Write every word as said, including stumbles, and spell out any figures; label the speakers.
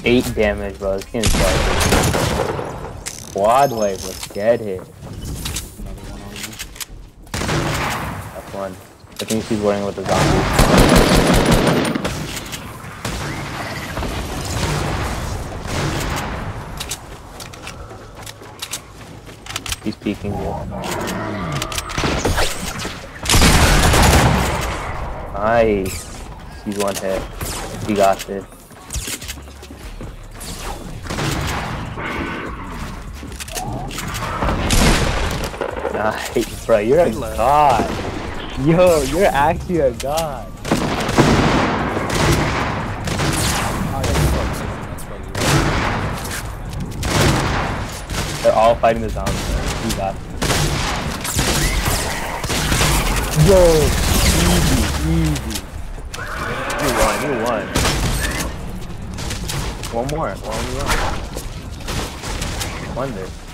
Speaker 1: eight damage, bro. This game's dead. Quad wave, let's get it.
Speaker 2: Another one on me.
Speaker 1: That's one. I think she's running with the zombie. He's peeking you. Nice. He's one hit. He got this. Nice, bro. You're a god. Yo, you're actually a god. They're all fighting the zombies. You got this. Yo, easy, easy. You won, you won. One more, one more. Wonder.